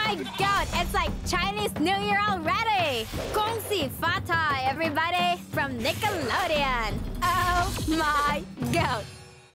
my god, it's like Chinese New Year already! Gong xi fa tai, everybody, from Nickelodeon! Oh my god!